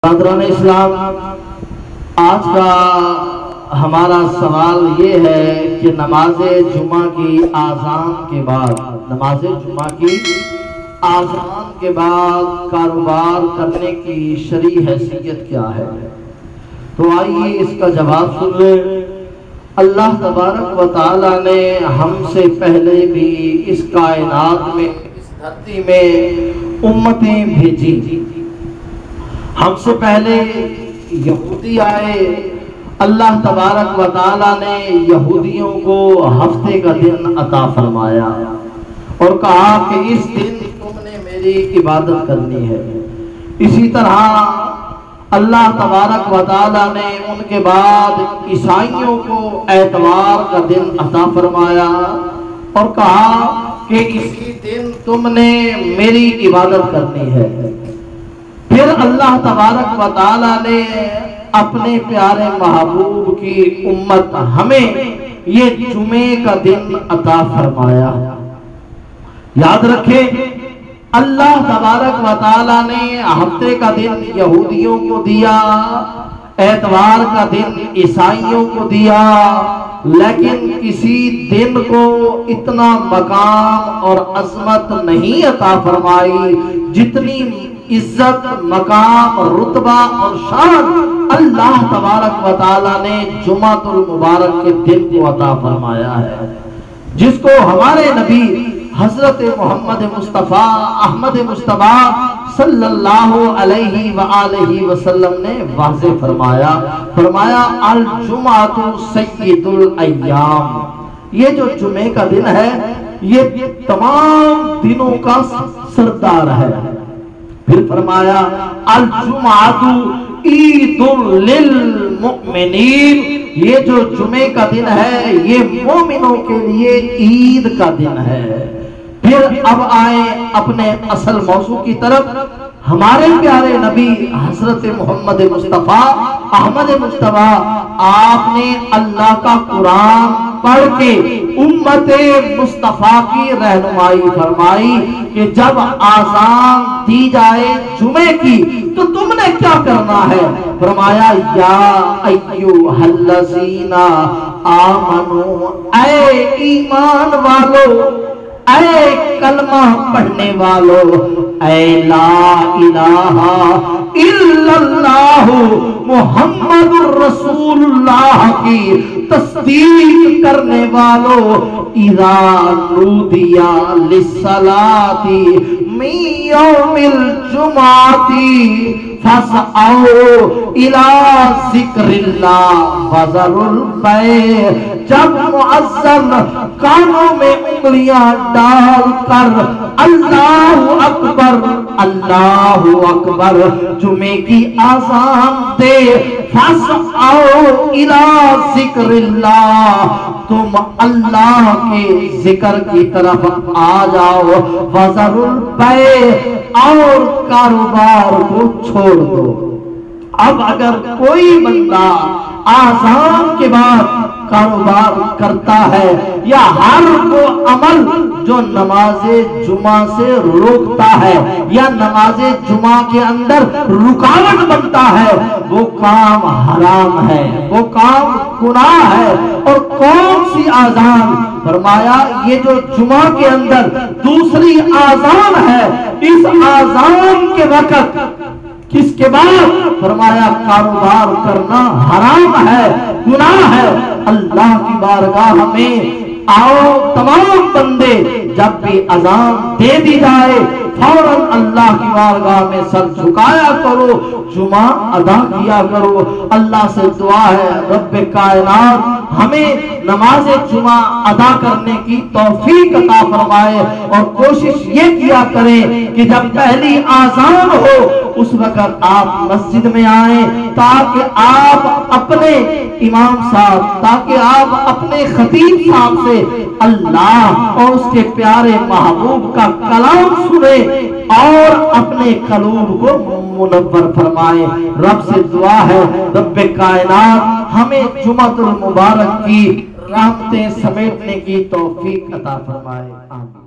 برادران اسلام، آج کا ہمارا سوال یہ ہے کہ نماز جمعہ کی آذان کے بعد کاروبار کرنے کی شرعی حیثیت کیا ہے؟ تو آئیے اس کا جواب سن لیں۔ اللہ تبارک و تعالی نے ہم سے پہلے بھی اس کائنات میں، اس دھرتی میں امتیں بھیجی۔ ہم سے پہلے یہودی آئے، اللہ تبارک و تعالی نے یہودیوں کو ہفتے کا دن عطا فرمایا اور کہا کہ اس دن تم نے میری عبادت کرنی ہے۔ اسی طرح اللہ تبارک و تعالی نے ان کے بعد عیسائیوں کو اتوار کا دن عطا فرمایا اور کہا کہ اسی دن تم نے میری عبادت کرنی ہے۔ پھر اللہ تبارک و تعالی نے اپنے پیارے محبوب کی امت ہمیں یہ جمعے کا دن عطا فرمایا۔ یاد رکھیں، اللہ تبارک و تعالی نے ہفتے کا دن یہودیوں کو دیا، اتوار کا دن عیسائیوں کو دیا، لیکن کسی دن کو اتنا مقام اور عظمت نہیں عطا فرمائی جتنی عزت، مقام، رتبہ اور شان اللہ تبارک و تعالی نے جمعۃ المبارک کے دن کو عطا فرمایا ہے، جس کو ہمارے نبی حضرت محمد مصطفیٰ احمد مصطفیٰ صلی اللہ علیہ وآلہ وسلم نے واضح فرمایا الجمعۃ سید الایام۔ یہ جو جمعے کا دن ہے یہ تمام دنوں کا سردار ہے۔ پھر فرمایا الجمعۃ عید للمؤمنین، یہ جو جمعے کا دن ہے یہ مومنوں کے لیے عید کا دن ہے۔ پھر اب آئے اپنے اصل موضوع کی طرف۔ ہمارے پیارے نبی حضرت محمد مصطفیٰ احمد مصطفیٰ، آپ نے اللہ کا قرآن پڑھ کے امت مصطفیٰ کی رہنمائی فرمائی کہ جب آذان دی جائے جمعے کی تو تم نے کیا کرنا ہے؟ فرمایا یا ایھا الذین آمنوا، اے ایمان والو، اے کلمہ پڑھنے والو، اے لا الہ الا اللہ محمد رسول اللہ کی تصدیق کرنے والو، اذا نودی للصلاۃ من یوم الجمعۃ فاسعوا الی ذکر اللہ وذروا البیع۔ جب مؤذن کانوں میں انگلیاں ڈال کر اللہ اکبر اللہ اکبر جمعے کی آذان دے، فاسعوا الی ذکر اللہ، تم اللہ کے ذکر کی طرف آ جاؤ، وذروا البیع، اور کاروبار کو چھوڑ دو۔ اب اگر کوئی بندہ آذان کے بعد کاروبار کرتا ہے یا ہر وہ عمل جو نماز جمعہ سے روکتا ہے یا نماز جمعہ کے اندر رکاوٹ بنتا ہے، وہ کام حرام ہے، وہ کام گناہ ہے۔ اور کون سی آذان؟ فرمایا یہ جو جمعہ کے اندر دوسری آذان ہے، اس آذان کے وقت کس کے بعد؟ فرمایا کاروبار کرنا حرام ہے، گناہ ہے۔ اللہ کی بارگاہ میں آؤ تمام بندے، جب بھی اذان دے دی جائے فوراً اللہ کی بارگاہ میں سر جھکایا کرو، جمعہ ادا کیا کرو۔ اللہ سے دعا ہے رب کائنات ہمیں نماز جمعہ ادا کرنے کی توفیق عطا فرمائے، اور کوشش یہ کیا کریں کہ جب پہلی آذان ہو اس وقت آپ مسجد میں آئیں، تاکہ آپ اپنے امام صاحب، تاکہ آپ اپنے خطیب صاحب سے اللہ اور اس کے پیارے محبوب کا کلام سنیں اور اپنے قلوب کو منور فرمائیں۔ رب سے دعا ہے رب کائنات ہمیں جمعۃ المبارک کی رحمتیں سمیٹنے کی توفیق عطا فرمائے، آمین۔